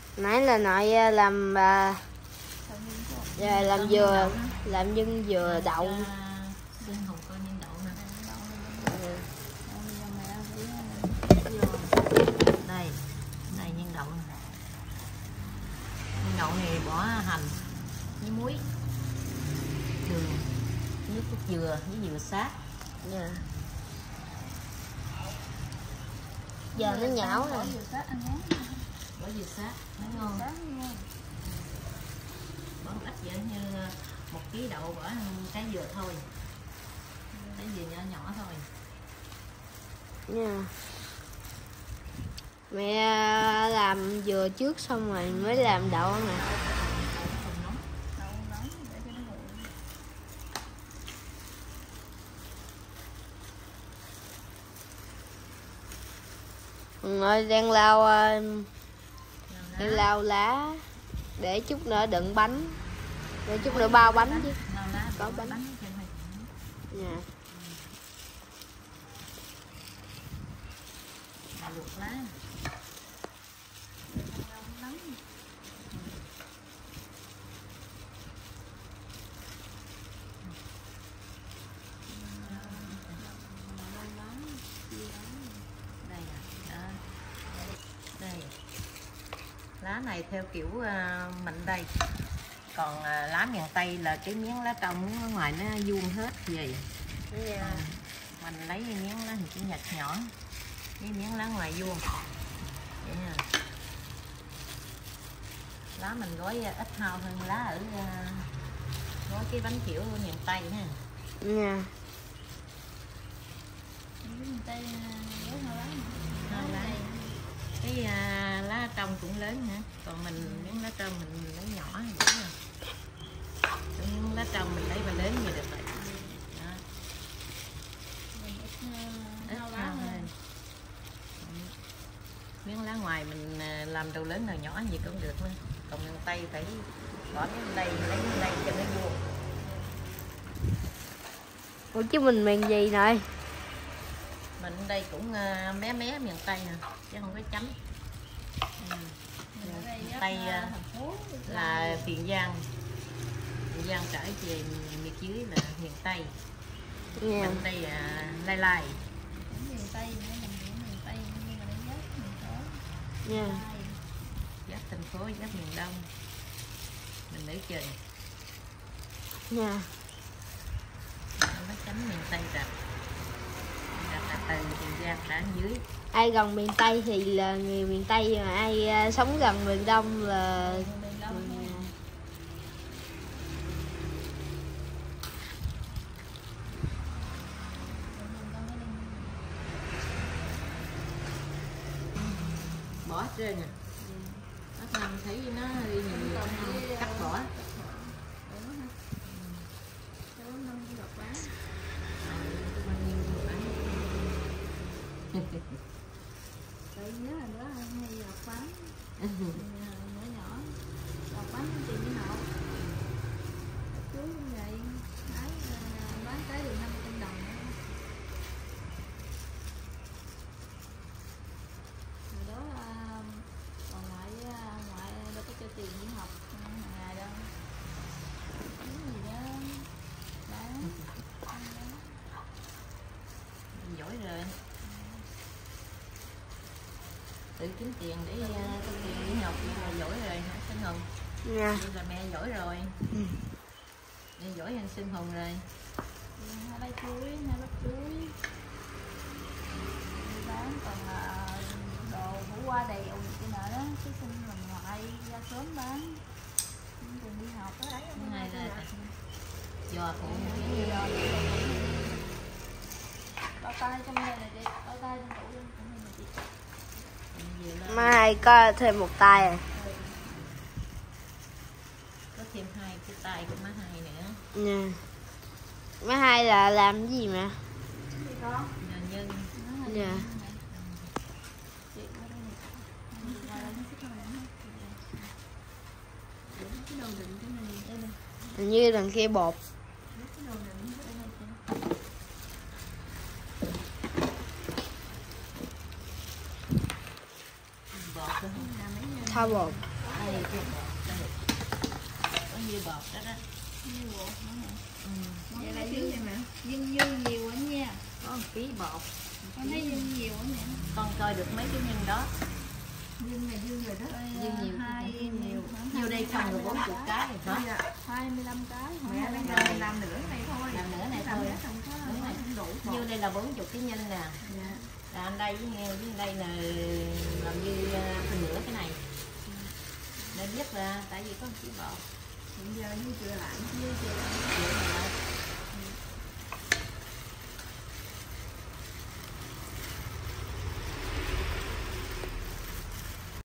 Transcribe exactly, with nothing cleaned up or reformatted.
Nãy là nội làm bà giờ làm dừa, làm nhân dừa đậu. Đây, đây nhân đậu này. Nhân đậu này bỏ hành với muối, đường, nước cốt dừa với dừa sát. Yeah. Giờ nó nhão rồi. Bỏ dừa sát nó ngon. Bỏ ít vậy như một ký đậu bỏ trái dừa thôi, trái dừa nhỏ nhỏ thôi. Yeah. Mẹ làm dừa trước xong rồi mới làm đậu nè. Rồi đang lau đang lau lá để chút nữa đựng bánh, để chút nữa bao bánh chứ. Có bánh. Dạ. Luộc lá. Lá này theo kiểu uh, mình đây, còn uh, lá miền Tây là cái miếng lá trong ở ngoài nó vuông hết vậy. Yeah. À, mình lấy cái miếng lá thì nhặt nhỏ, cái miếng lá ngoài vuông. Vậy nha. Lá mình gói ít hao hơn lá ở uh, gói cái bánh kiểu miền Tây ha. Yeah. Miền Tây gói hao lá. Hao lá. Cái à, lá trong cũng lớn hả, còn mình miếng lá trong mình lấy nhỏ vậy rồi. Miếng lá trong mình lấy và lớn vậy được rồi. Đó. Ít hao hơn. Miếng lá ngoài mình làm đầu lớn đầu nhỏ gì cũng được nữa. Còn miền Tây phải bỏ miếng đây lấy miếng đây cho nó vuông. Ủa chứ mình miền gì rồi? Mình đây cũng mé mé miền Tây nè, chứ không có chấm. Ừ. Miền Tây là Tiền Giang, Tiền Giang trở về miền dưới là miền Tây. Yeah. Mình đây là Lai Lai. Miền Tây, miền Tây nhưng mà nó giáp miền phố. Yeah. Giáp thành phố, giáp miền Đông. Mình ở trời. Yeah. Nó chấm miền Tây rồi. Từ Tiền Giang ra dưới. Ai gần miền Tây thì là người miền Tây, mà ai uh, sống gần miền Đông là miền Đông. Mình... Bỏ trên nè. Bác Năm thấy nó nhìn cắt bỏ. Tự nhớ là đó hay lọc bánh, nhỏ nhỏ, lọc bánh tiền đi học. Chú cũng vậy, bán bán cái được năm trăm đồng. Rồi đó còn lại ngoại đâu có cho tiền đi học hàng ngày đâu. Cái gì đó bán. Giỏi rồi. Tự kiếm tiền để uh, có tiền đi học là giỏi rồi hả Sinh Hùng? Yeah. Vậy là mẹ giỏi rồi. Ừ. Mẹ giỏi hơn Sinh Hùng rồi. Hai bát chuối, hai bát chuối bán, còn uh, đồ hủ qua đèo cái nọ đó, cái Sinh mình ngoại ra sớm bán, còn đi học đó đấy. Cái này là giò phụ giò bao tay trong này này chị, bao tay trong tủ trong này này chị. Mai có thêm một tay à? Có thêm hai cái tay của má Hai nữa. Yeah. Má Hai là làm cái gì mà? Có. Nhân. Dạ. Hình như đằng kia bột. Thao bột. Đây, đây. Có nhiều bột đó đó. Nhiều bột nữa nè. Ừ. Vậy là dư vậy mẹ. Dưng dư nhiều quá nha. Có một ký bột. Con thấy dưng nhiều quá nè. Con coi được mấy cái nhân đó. Dưng là dưng rồi đó. Dư nhiều, Hai nhiều. Nhiều đây không được bốn chục cái rồi hả? hai mươi lăm cái. Mẹ đang làm, làm nửa này thôi. Làm nữa này Làm thôi. nửa không có, Đúng rồi. không đủ bột. Nhiêu đây là bốn chục cái nhân nè. Dạ. Làm đây với nghe với đây là làm như uh, phần nửa cái này. Để biết là tại vì có một ký bột. Hiện giờ như chưa lại. Dư chưa. Vậy là